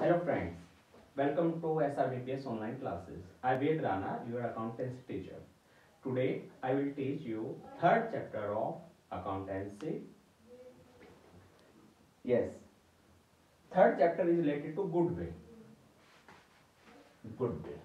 Hello friends, welcome to SRBPS online classes. I am Ved Rana, your accountancy teacher. Today I will teach you third chapter of accountancy. Yes, third chapter is related to goodwill. Goodwill.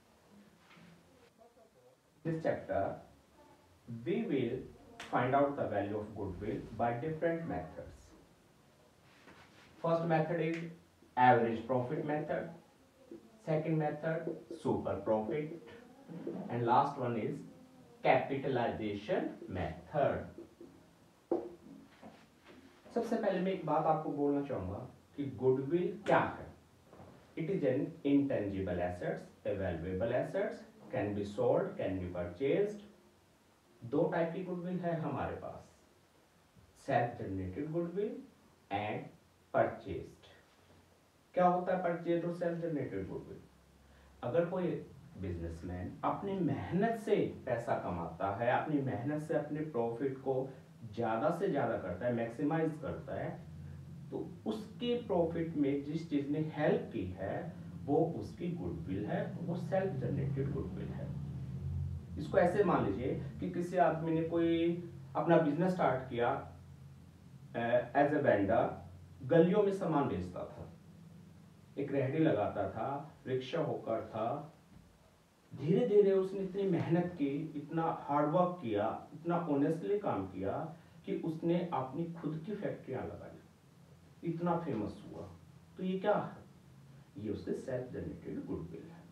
This chapter we will find out the value of goodwill by different methods. First method is average profit method. Second method super profit, and last one is capitalisation method. सबसे पहले मैं एक बात आपको बोलना चाहूंगा कि goodwill क्या है। It is an intangible assets, available assets, can be sold, can be purchased. दो टाइप की गुडविल है हमारे पास, self generated goodwill and purchased. क्या होता है परचेज और सेल्फ जनरेटेड गुडविल? अगर कोई बिजनेसमैन अपनी मेहनत से पैसा कमाता है, अपनी मेहनत से अपने प्रॉफिट को ज्यादा से ज्यादा करता है, मैक्सिमाइज करता है, तो उसके प्रॉफिट में जिस चीज ने हेल्प की है वो उसकी गुडविल है, वो सेल्फ जनरेटेड गुडविल है। इसको ऐसे मान लीजिए कि किसी आदमी ने कोई अपना बिजनेस स्टार्ट किया एज ए वेंडर, गलियों में सामान बेचता था, एक रेहड़ी लगाता था, रिक्शा होकर था। धीरे धीरे उसने इतनी मेहनत की, इतना हार्डवर्क किया, इतना ऑनेस्टली काम किया कि उसने अपनी खुद की फैक्ट्रियां लगाई, इतना फेमस हुआ। तो ये क्या है? ये उसके सेल्फ जनरेटेड गुडविल है।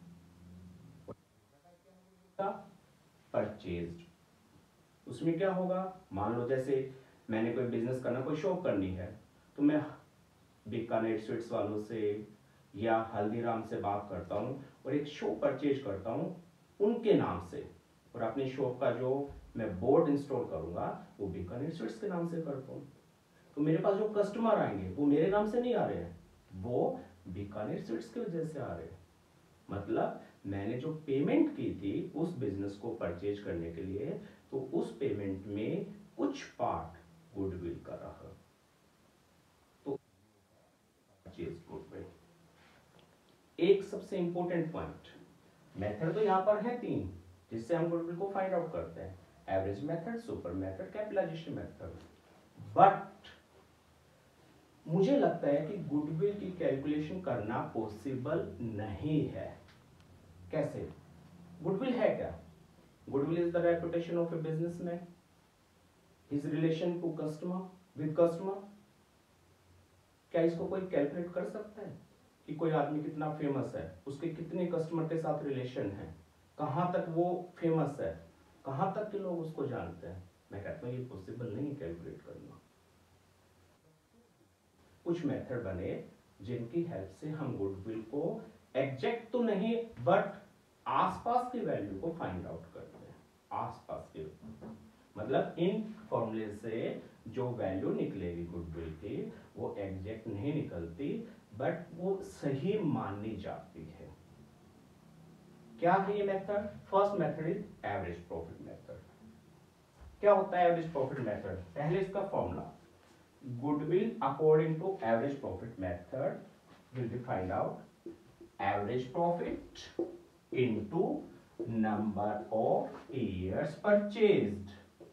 परचेज्ड, उसमें क्या होगा? मान लो जैसे मैंने कोई बिजनेस करना, कोई शॉप करनी है, तो मैं बीकानेर स्वीट्स वालों से या हल्दीराम से बात करता हूँ और एक शॉप परचेज करता हूँ उनके नाम से, और अपनी शॉप का जो मैं बोर्ड इंस्टॉल करूंगा वो बीकानेर स्वीट्स के नाम से करता हूँ। तो मेरे पास जो कस्टमर आएंगे वो मेरे नाम से नहीं आ रहे हैं, वो बीकानेर स्वीट्स की वजह से आ रहे हैं। मतलब मैंने जो पेमेंट की थी उस बिजनेस को परचेज करने के लिए, तो उस पेमेंट में कुछ पार्ट गुडविल का रहा, तो परचेज गुडविल। एक सबसे इंपॉर्टेंट पॉइंट, मेथड तो यहां पर है तीन जिससे हम गुडविल को फाइंड आउट करते हैं, average method, super method, capitalisation method. But मुझे लगता है कि गुडविल की कैलकुलेशन करना पॉसिबल नहीं है। कैसे? गुडविल है क्या? Goodwill is the reputation of a businessman, his relation to customer, with customer. क्या इसको कोई कैलकुलेट कर सकता है कि कोई आदमी कितना फेमस है, उसके कितने कस्टमर के साथ रिलेशन है, कहां तक वो फेमस है, कहां तक के लोग उसको जानते हैं? मैं कहता हूं ये पॉसिबल नहीं कैलकुलेट करना। कुछ मेथड बने जिनकी हेल्प से हम गुडविल को एग्जैक्ट तो नहीं बट आसपास की वैल्यू को फाइंड आउट करते हैं। आसपास के मतलब इन फॉर्मूले से जो वैल्यू निकलेगी गुडविल की वो एग्जैक्ट नहीं निकलती, बट वो सही मानी जाती है। क्या है ये method? First method is average profit method. क्या होता है एवरेज प्रॉफिट मेथड? पहले इसका formula, goodwill according to average profit method will be find out average profit into number of years purchased.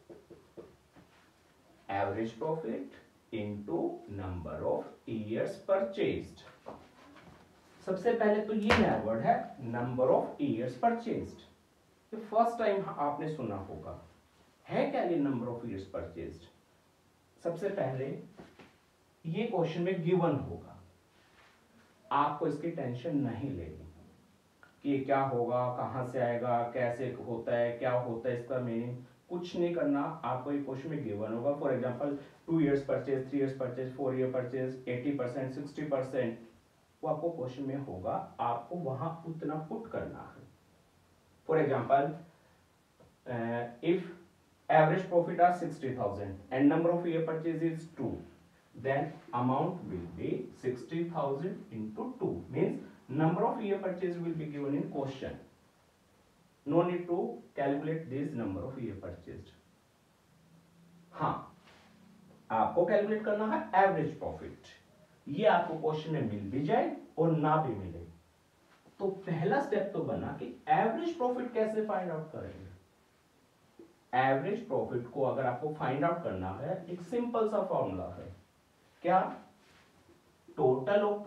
Average profit into number of years purchased. सबसे पहले तो ये नया वर्ड है नंबर ऑफ ईयर्स परचेज्ड। ये first time आपने सुना होगा। है क्या ये नंबर ऑफ ईयर्स परचेज्ड? सबसे पहले ये क्वेश्चन में गिवन होगा, आपको इसकी टेंशन नहीं लेनी कि क्या होगा, कहां से आएगा, कैसे होता है, क्या होता है, इसका मीनिंग कुछ नहीं करना। आपको एक क्वेश्चन में गिवन होगा, for example 2 years purchase, 3 years purchase, 4 year purchase, 80%, 60%, वो आपको क्वेश्चन में होगा, आपको वहां उतना पुट करना है। For example if average profit are 60,000 and number of year purchase is 2, then amount will be 60,000 into 2, means number of year purchase will be given in question. No need to calculate this number of year purchased. हाँ, आपको calculate करना है average profit. ये आपको question में मिल भी जाए और ना भी मिले। तो पहला स्टेप तो बना कि एवरेज प्रॉफिट कैसे फाइंड आउट करेंगे। एवरेज प्रॉफिट को अगर आपको फाइंड आउट करना है, एक सिंपल सा फॉर्मूला है, क्या? Total of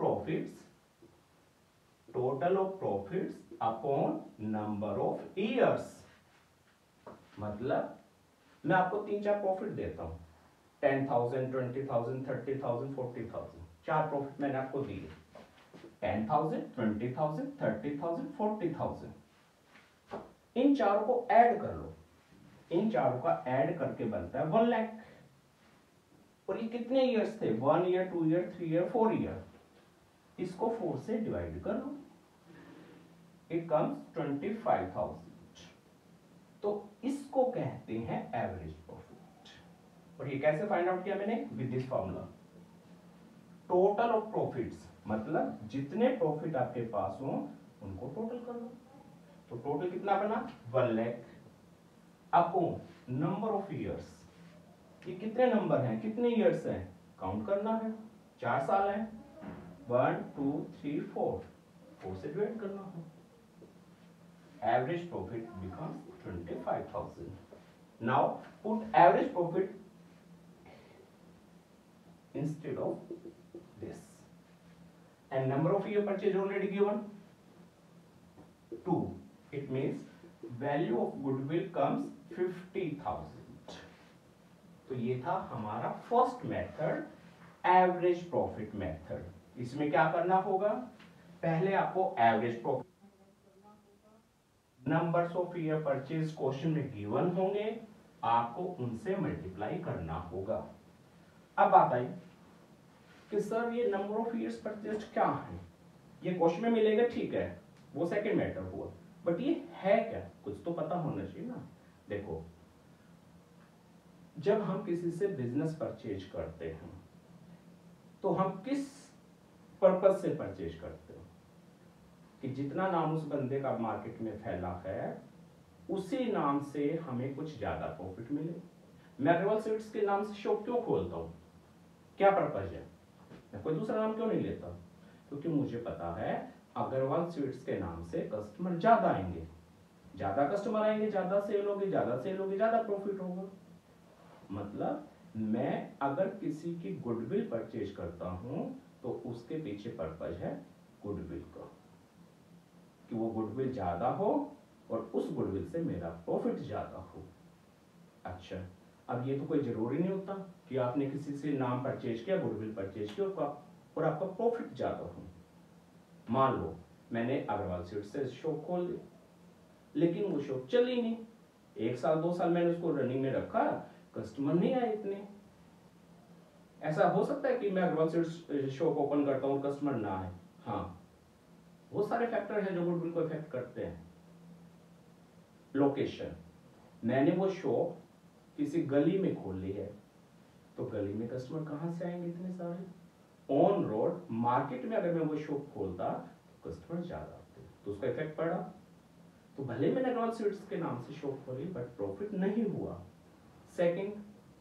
profits upon number of years. मतलब मैं आपको 3-4 प्रॉफिट देता हूं, 10,000, 20,000, 30,000, 40,000, 4 प्रॉफिट मैंने आपको दिए, 10,000, 20,000, 30,000, 40,000। इन चारों को ऐड कर लो, इन चारों का ऐड करके बनता है 1 लाख। और ये कितने ईयर्स थे? 1 ईयर, 2 ईयर, 3 ईयर, 4 ईयर। इसको 4 से डिवाइड कर लो, इट कम्स 25,000। तो इसको कहते हैं एवरेज प्रॉफिट। और ये कैसे फाइंड आउट किया मैंने? With this formula. Total of profits मतलब जितने प्रॉफिट आपके पास हो उनको टोटल कर लो। तो टोटल कितना बना? 1 lakh upon number of years. ये कितने नंबर हैं, कितने ईयर्स हैं, काउंट करना है, 4 साल हैं, 1 2 3 4 से डिवाइड करना है। Average profit becomes 25,000. Now put average profit instead of this. And number of year purchase already given 2. It means value of goodwill comes 50,000. तो ये था हमारा first method, average profit method. इसमें क्या करना होगा? पहले आपको average profit, numbers of year purchase question में गिवन होंगे, आपको उनसे मल्टीप्लाई करना होगा। अब बात आई कि सर ये नंबर ऑफ ईयर्स परचेज क्या है, ये क्वेश्चन में मिलेगा, ठीक है, वो सेकंड मैटर हुआ, बट ये है क्या, कुछ तो पता होना चाहिए ना। देखो, जब हम किसी से बिजनेस परचेज करते हैं तो हम किस पर्पज से परचेज करते हैं कि जितना नाम उस बंदे का मार्केट में फैला है उसी नाम से हमें कुछ ज्यादा प्रॉफिट मिले। मैं अग्रवाल स्वीट्स के नाम से शॉप क्यों खोलता हूं? क्या पर्पज है? मैं कोई दूसरा नाम क्यों नहीं लेता? क्योंकि मुझे पता है अग्रवाल स्वीट्स के नाम से कस्टमर ज्यादा आएंगे, ज्यादा कस्टमर आएंगे, ज्यादा सेल होगी, ज्यादा प्रॉफिट होगा। मतलब मैं अगर किसी की गुडविल परचेज करता हूं तो उसके पीछे पर्पज है गुडविल का, कि वो गुडविल ज्यादा हो और उस गुडविल से मेरा प्रॉफिट ज्यादा हो। अच्छा, अब ये तो कोई जरूरी नहीं होता कि आपने किसी से नाम परचेज किया, गुडविल परचेज किया और आपका प्रॉफिट ज्यादा हो। मान लो मैंने अग्रवाल स्वीट्स से शॉप खोल दी, लेकिन वो शॉप चली नहीं, 1 साल 2 साल मैंने उसको रनिंग में रखा, कस्टमर नहीं आए इतने। ऐसा हो सकता है कि मैं अग्रवाल स्वीट्स शॉप ओपन करता हूं, कस्टमर ना आए। हाँ, वो सारे फैक्टर हैं जो गुडविल को इफेक्ट करते हैं। लोकेशन, मैंने वो शॉप किसी गली में खोल ली है, तो गली में कस्टमर कहां से आएंगे इतने सारे? ऑन रोड मार्केट में अगर मैं वो शॉप खोलता तो कस्टमर ज्यादा आते, तो उसका इफेक्ट पड़ा। तो भले मैंने अग्रवाल स्वीट्स के नाम से शॉप खोली बट प्रॉफिट नहीं हुआ। सेकंड,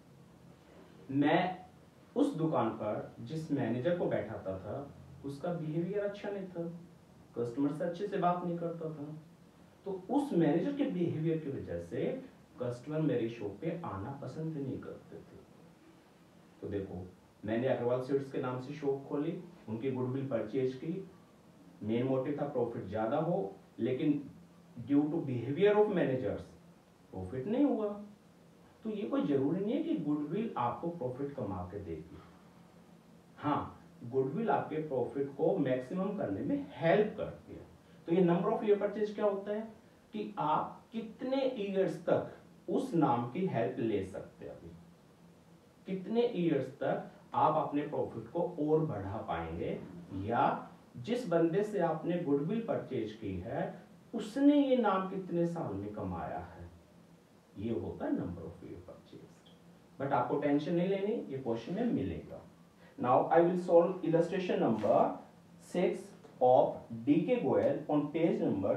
मैं उस दुकान पर जिस मैनेजर को बैठाता था उसका बिहेवियर अच्छा नहीं था, कस्टमर से अच्छे से बात नहीं करता था, तो उस मैनेजर के बिहेवियर की वजह से कस्टमर मेरी शॉप पे आना पसंद नहीं करते थे। तो देखो, मैंने अग्रवाल स्वीट्स के नाम से शॉप खोली, उनकी गुडविल परचेज की, मेन मोटिव था प्रॉफिट ज्यादा हो, लेकिन due to behaviour of managers profit नहीं हुआ। तो ये कोई जरूरी नहीं है कि गुडविल आपको प्रॉफिट कमा के देगी। हाँ, गुडविल आपके प्रॉफिट को मैक्सिमम करने में हेल्प करती है। तो ये नंबर ऑफ ईयर परचेज क्या होता है कि आप कितने ईयर्स तक उस नाम की हेल्प ले सकते हैं, अभी कितने ईयर्स तक आप अपने प्रॉफिट को और बढ़ा पाएंगे, या जिस बंदे से आपने गुडविल परचेज की है उसने ये नाम कितने साल में कमाया है, ये होता है number of year purchase. But आपको टेंशन नहीं लेनी, ये क्वेश्चन में मिलेगा। Now I will solve illustration number 6 of D.K. Goyal on page number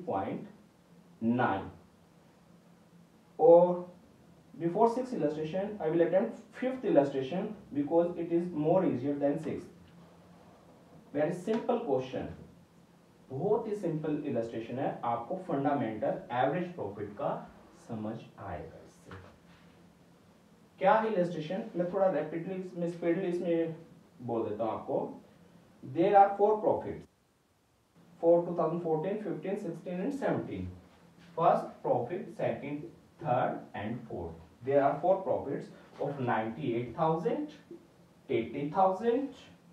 3.9. Or before 6th illustration, I will attempt 5th illustration because it is more easier than 6th. Very simple question, बहुत ही simple illustration है, आपको fundamental average profit का समझ आएगा इससे। क्या है इलस्ट्रेशन, मैं थोड़ा रैपिडली इसमें स्पीडली इसमें बोल देता हूं आपको। There are 4 profits for 2014, 15, 16 and 17. First profit, second, third and fourth. There are 4 profits of 98,000, 80,000,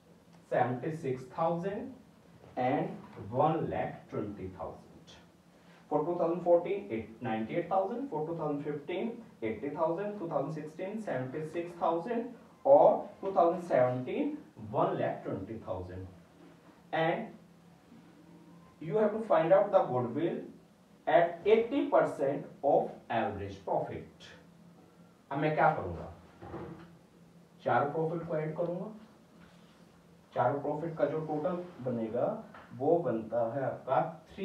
76,000 and 1,20,000. For 2014, 98,000. For 2015, 80,000. 2016, 76,000. Or 2017, 1,20,000. And you have to find out the goodwill at 80% of average profit. अब मैं क्या करूंगा, चारों profit को add करूंगा, चारों profit का जो टोटल बनेगा वो बनता है आपका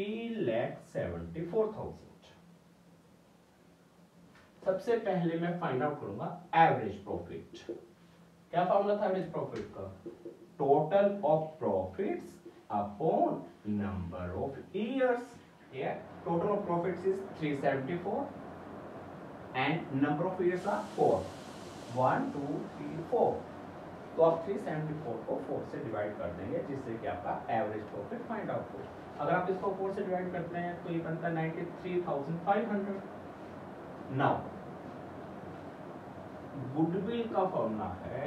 3,74,000। सबसे पहले मैं फाइंड आउट करूंगा एवरेज प्रॉफिट। क्या फॉर्मूला था एवरेज प्रॉफिट का, total of profits upon number of years. Here total of profits is 374 and number of years are 4, 1 2 3 4। तो आप 374 को 4 से डिवाइड कर देंगे जिससे कि आपका एवरेज प्रॉफिट फाइंड आउट हो। अगर आप इसको 4 से डिवाइड करते हैं तो ये बनता है 93,500। नाउ गुडविल का फॉर्मूला है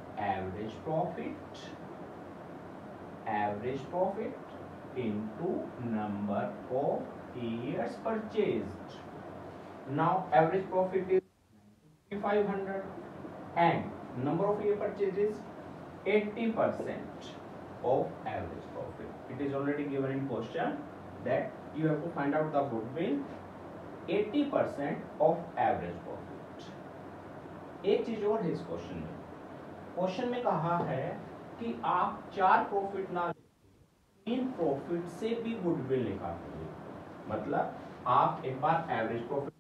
average profit into number of years purchased. Now average profit is 500 and number of year purchased is 80% of average profit. It is already given in question that you have to find out the goodwill 80% of average profit. एक चीज और है इस question में कहा है कि आप 4 प्रॉफिट ना, 3 प्रॉफिट से भी गुडविल निकालेंगे। मतलब आप एक बार एवरेज प्रॉफिट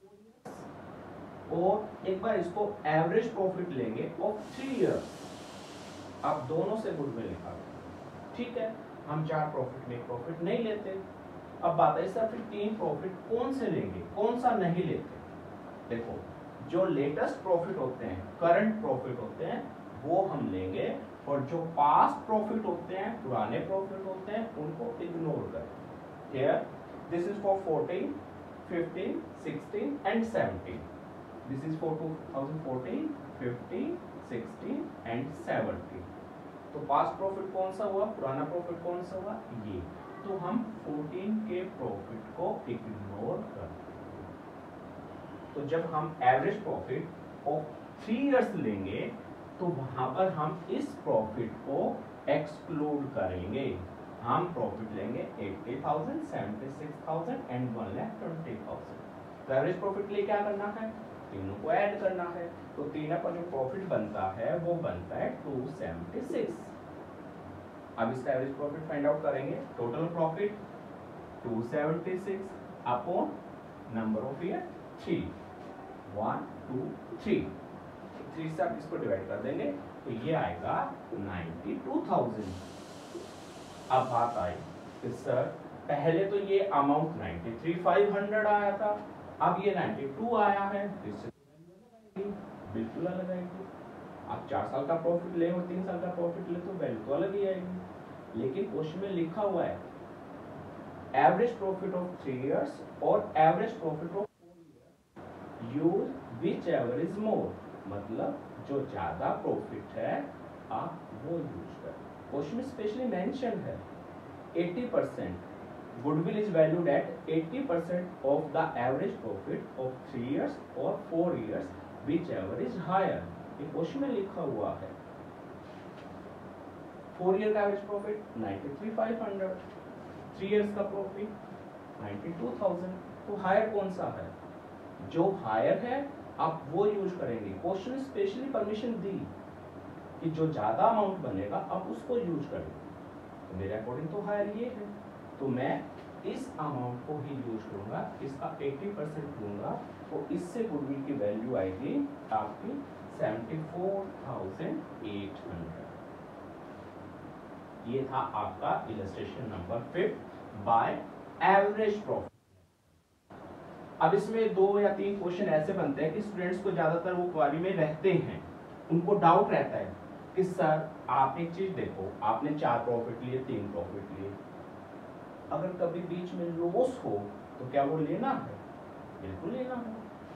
और एक बार इसको एवरेज प्रॉफिट लेंगे ऑफ 3 इयर्स, आप दोनों से गुडविल निकालेंगे। ठीक है, हम 4 प्रॉफिट में प्रॉफिट नहीं लेते। अब बात है सर फिर 3 प्रॉफिट कौन से लेंगे, कौन सा नहीं लेते। देखो, जो लेटेस्ट प्रॉफिट होते हैं, करंट प्रॉफिट होते हैं, वो हम लेंगे, और जो पास्ट प्रॉफिट होते हैं, पुराने प्रॉफिट होते हैं, उनको इग्नोर करें। Here, this is for 14, 15, 16 and 17. This is for 2014, 15, 16 and 17. तो पास्ट प्रॉफिट कौन सा हुआ, पुराना प्रॉफिट कौन सा हुआ, ये। तो हम 14 के प्रॉफिट को इग्नोर करते हैं। तो जब हम एवरेज प्रॉफिट ऑफ 3 इयर्स लेंगे तो वहां पर हम इस प्रॉफिट को एक्सक्लूड करेंगे। हम प्रॉफिट लेंगे 80,000, 76,000 एंड 1,20,000। तो एवरेज प्रॉफिट लिए क्या करना है, तीनों को ऐड करना है। तो तीनों का जो प्रॉफिट बनता है वो बनता है 276। अब इसका एवरेज प्रॉफिट फाइंड आउट करेंगे। Total profit 276 upon number of year 3, 1 2 3 से आप इसको डिवाइड कर देंगे तो ये आएगा 92,000। अब बात आई कि सर पहले तो ये अमाउंट 93,500 आया था, अब ये 92 आया है, बिल्कुल अलग आएगी। आप 4 साल का प्रॉफिट ले और 3 साल का प्रॉफिट ले तो वैल्यू तो अलग ही आएगी। लेकिन क्वेश्चन में लिखा हुआ है एवरेज प्रॉफिट ऑफ 3 इयर्स और average profit of 4 years, use which ever is more. मतलब जो ज्यादा प्रॉफिट है आप वो यूज करें। क्वेश्चन में स्पेशली मेंशन है 80%, goodwill is valued at 80% of the average profit of 3 years और 4 इयर्स विच एवर इज हायर। ये क्वेश्चन में लिखा हुआ है। 4 ईयर का एवरेज प्रॉफिट 93,500, 3 इयर्स का प्रॉफिट 92,000। तो हायर कौन सा है, जो हायर है आप वो यूज करेंगे। क्वेश्चन स्पेशली परमिशन दी कि जो ज्यादा अमाउंट बनेगा आप उसको यूज करेंगे। तो मेरे अकॉर्डिंग तो हायर ये है, तो मैं इस अमाउंट को ही यूज करूंगा, इसका 80% लूंगा, तो इससे गुडविल की वैल्यू आएगी आपकी 74,800। ये था आपका illustration number 5 by average profit. अब इसमें 2 या 3 क्वेश्चन ऐसे बनते हैं कि स्टूडेंट्स को ज्यादातर वो क्वारी में रहते हैं, उनको डाउट रहता है कि सर आप एक चीज देखो, आपने 4 प्रॉफिट लिए, 3 प्रॉफिट लिए, अगर कभी बीच में लॉस हो तो क्या वो लेना है? बिल्कुल लेना है।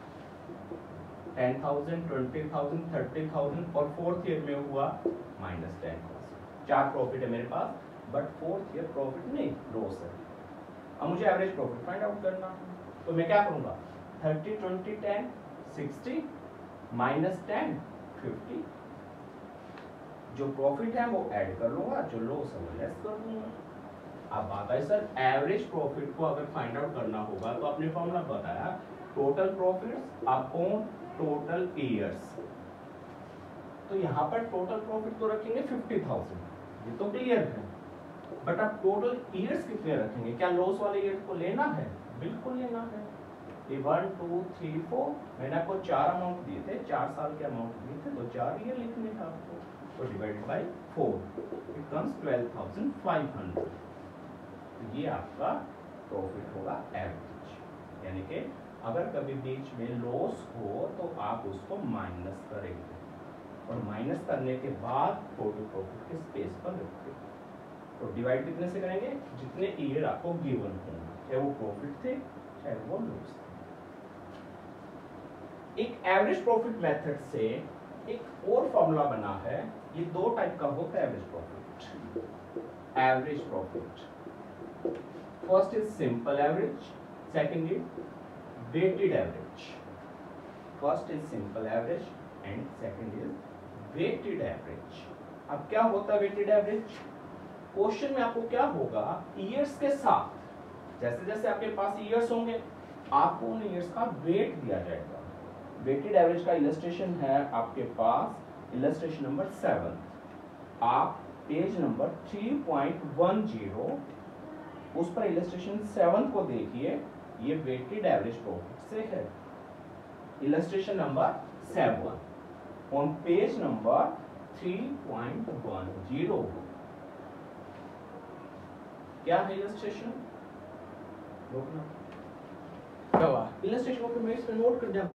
10,000, 20,000, 30,000 और 4th ईयर में हुआ -10,000। 4 प्रॉफिट है मेरे पास, बट 4th ईयर प्रॉफिट नहीं, लॉस है। अब मुझे एवरेज प्रॉफिट फाइंड आउट करना है, तो मैं क्या करूंगा? 30, 20, 10, 60 -10, 50। जो प्रॉफिट है वो ऐड कर लूंगा, जो लॉस है वो लेस कर दूंगा। अब बात है सर एवरेज प्रॉफिट को अगर फाइंड आउट करना होगा तो आपने फॉर्मूला बताया, total profits upon total years. तो यहाँ पर टोटल प्रॉफिट तो रखेंगे 50,000, ये तो क्लियर है, बट अब टोटल ईयर्स कितने रखेंगे? क्या लॉस वाले ईयर को लेना है? बिल्कुल लेना है। 1, 2, 3, 4 मैंने आपको 4 अमाउंट दिए थे, 4 साल के अमाउंट दिए थे, तो 4 ईयर लिखने था आपको, तो डिवाइड बाय 4 इट कम्स 12,500। ये आपका प्रॉफिट होगा एवरेज, यानी कि अगर कभी बीच में लॉस हो तो आप उसको माइनस करेंगे और माइनस करने के बाद टोटल प्रॉफिट के स्पेस पर रखेंगे। तो डिवाइड कितने से करेंगे? जितने ईयर आपको गिवन होंगे, चाहे वो प्रॉफिट थे चाहे वो लॉस थे। एक एवरेज प्रॉफिट मेथड से एक और फॉर्मूला बना है, ये 2 टाइप का होता है average profit. Average profit first is simple average, second is weighted average. First is simple average and second is weighted average. अब क्या होता है वेटेड एवरेज? क्वेश्चन में आपको क्या होगा, ईयर्स के साथ जैसे जैसे आपके पास ईयर्स होंगे आपको उन ईयर्स का वेट दिया जाएगा। वेटेड एवरेज का इलस्ट्रेशन है आपके पास, इलस्ट्रेशन नंबर 7, आप पेज नंबर 3.10 उस पर इलस्ट्रेशन 7 को देखिए, ये वेटेड एवरेज प्रॉफिट से है। Illustration number 7 on page number 3.10 क्या है इलस्ट्रेशन? इलस्ट्रेशन को नोट कर दिया।